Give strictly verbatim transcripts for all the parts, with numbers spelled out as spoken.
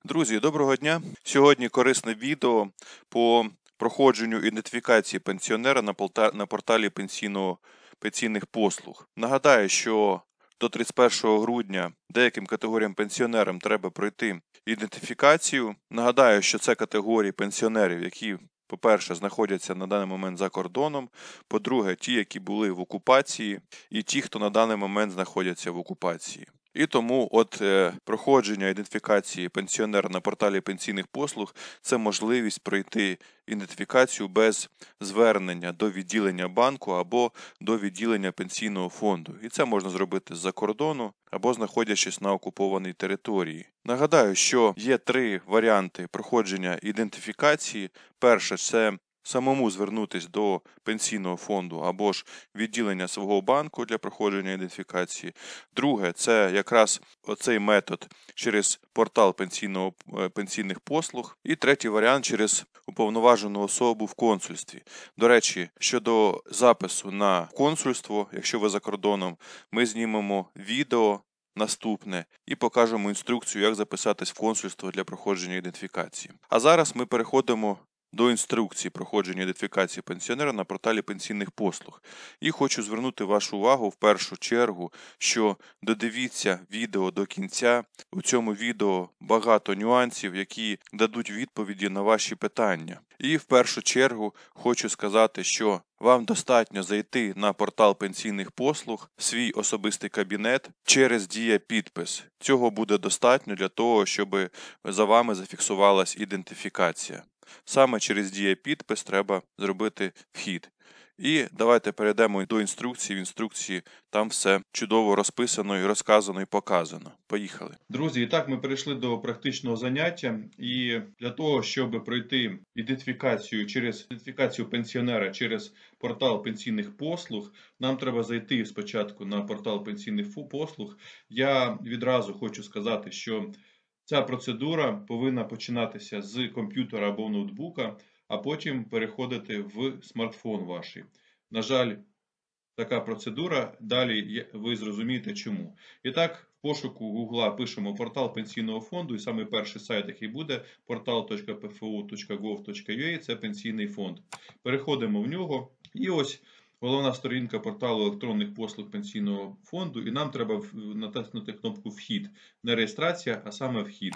Друзі, доброго дня! Сьогодні корисне відео по проходженню ідентифікації пенсіонера на порталі пенсійного, пенсійних послуг. Нагадаю, що до тридцять першого грудня деяким категоріям пенсіонерам треба пройти ідентифікацію. Нагадаю, що це категорії пенсіонерів, які, по-перше, знаходяться на даний момент за кордоном, по-друге, ті, які були в окупації, і ті, хто на даний момент знаходяться в окупації. І тому от е, проходження ідентифікації пенсіонера на порталі пенсійних послуг – це можливість пройти ідентифікацію без звернення до відділення банку або до відділення пенсійного фонду. І це можна зробити з-за кордону або знаходячись на окупованій території. Нагадаю, що є три варіанти проходження ідентифікації. Перше – це самому звернутися до пенсійного фонду або ж відділення свого банку для проходження ідентифікації. Друге – це якраз оцей метод через портал пенсійного, пенсійних послуг. І третій варіант – через уповноважену особу в консульстві. До речі, щодо запису на консульство, якщо ви за кордоном, ми знімемо відео наступне і покажемо інструкцію, як записатись в консульство для проходження ідентифікації. А зараз ми переходимо до інструкції проходження ідентифікації пенсіонера на порталі пенсійних послуг. І хочу звернути вашу увагу в першу чергу, що додивіться відео до кінця. У цьому відео багато нюансів, які дадуть відповіді на ваші питання. І в першу чергу хочу сказати, що вам достатньо зайти на портал пенсійних послуг, в свій особистий кабінет через дія-підпис. Цього буде достатньо для того, щоб за вами зафіксувалась ідентифікація. Саме через дія-підпис треба зробити вхід. І давайте перейдемо до інструкції. В інструкції там все чудово розписано і розказано і показано. Поїхали. Друзі, і так ми перейшли до практичного заняття. І для того, щоб пройти ідентифікацію через ідентифікацію пенсіонера через портал пенсійних послуг, нам треба зайти спочатку на портал пенсійних послуг. Я відразу хочу сказати, що ця процедура повинна починатися з комп'ютера або ноутбука, а потім переходити в смартфон ваш. На жаль, така процедура, далі ви зрозумієте чому. І так, в пошуку Гугла пишемо портал пенсійного фонду, і саме перший сайт, який буде, портал точка пе еф о точка гов точка ю а, це пенсійний фонд. Переходимо в нього, і ось головна сторінка порталу електронних послуг пенсійного фонду, і нам треба натиснути кнопку «Вхід». Не реєстрація, а саме «Вхід».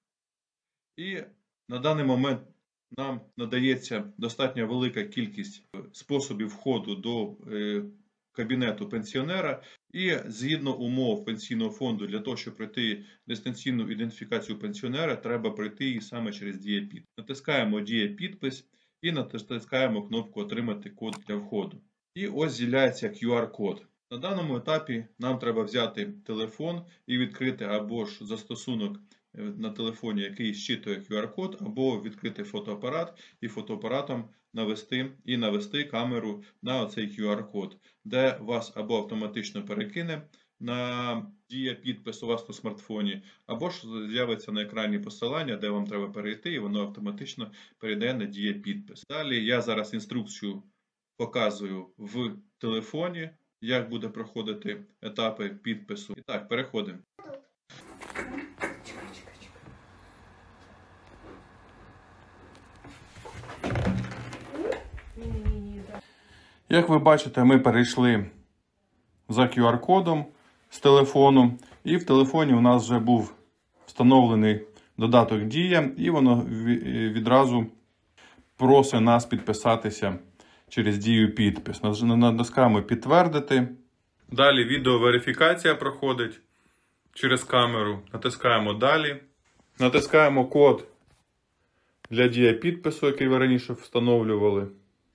І на даний момент нам надається достатньо велика кількість способів входу до кабінету пенсіонера. І згідно умов пенсійного фонду, для того, щоб пройти дистанційну ідентифікацію пенсіонера, треба пройти її саме через дія-підпис. Натискаємо дія-підпис і натискаємо кнопку «Отримати код для входу». І ось з'являється ку ар-код. На даному етапі нам треба взяти телефон і відкрити або ж застосунок на телефоні, який зчитує ку ар-код, або відкрити фотоапарат і фотоапаратом навести і навести камеру на оцей ку ар-код, де вас або автоматично перекине на дія-підпис у вас на смартфоні, або ж з'явиться на екрані посилання, де вам треба перейти, і воно автоматично перейде на дія-підпис. Далі я зараз інструкцію показую в телефоні, як буде проходити етапи підпису. І так, переходимо. Як ви бачите, ми перейшли за ку ар-кодом з телефону, і в телефоні у нас вже був встановлений додаток Дія, і воно відразу просить нас підписатися через дію підпис. Натискаємо підтвердити. Далі відеоверифікація проходить через камеру. Натискаємо далі. Натискаємо код для дія підпису, який ви раніше встановлювали.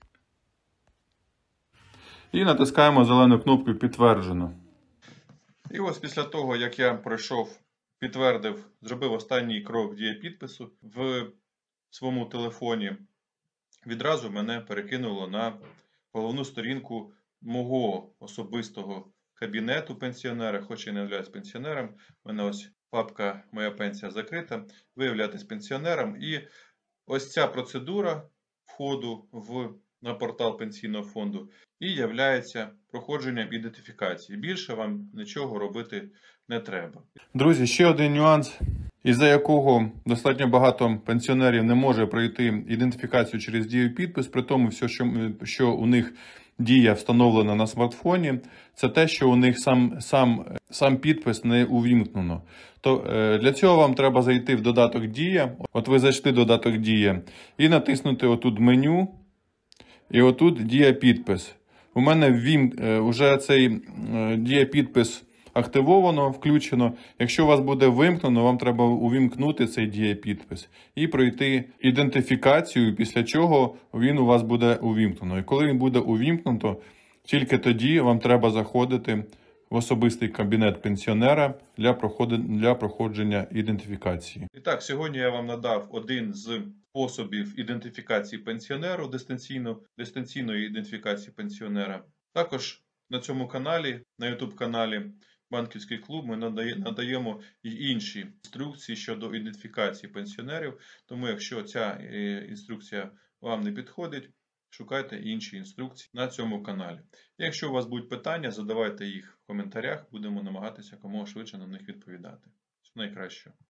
І натискаємо зелену кнопку підтверджено. І ось після того, як я пройшов, підтвердив, зробив останній крок дія підпису в своєму телефоні, відразу мене перекинуло на головну сторінку мого особистого кабінету пенсіонера, хоч я не являюсь пенсіонером. У мене ось папка «Моя пенсія» закрита. Ви являєтесь пенсіонером. І ось ця процедура входу в, на портал пенсійного фонду і являється проходженням ідентифікації. Більше вам нічого робити не треба. Друзі, ще один нюанс. із-за якого достатньо багато пенсіонерів не може пройти ідентифікацію через дію підпис, при тому, все, що, що у них дія встановлена на смартфоні, це те, що у них сам, сам, сам підпис не увімкнено. То е, для цього вам треба зайти в додаток Дія. От ви зайшли в додаток Дія і натиснути отут меню, і отут Дія підпис. У мене вім, е, вже цей е, Дія підпис активовано, включено. Якщо у вас буде вимкнено, вам треба увімкнути цей дієпідпис і пройти ідентифікацію, після чого він у вас буде увімкнено. І коли він буде увімкнуто, тільки тоді вам треба заходити в особистий кабінет пенсіонера для для проходження ідентифікації. І так, сьогодні я вам надав один з способів ідентифікації пенсіонеру, дистанційно, дистанційної ідентифікації пенсіонера. Також на цьому каналі, на ютуб-каналі Банківський клуб, ми надаємо і інші інструкції щодо ідентифікації пенсіонерів. Тому, якщо ця інструкція вам не підходить, шукайте інші інструкції на цьому каналі. Якщо у вас будуть питання, задавайте їх в коментарях, будемо намагатися якомога швидше на них відповідати. Все найкраще.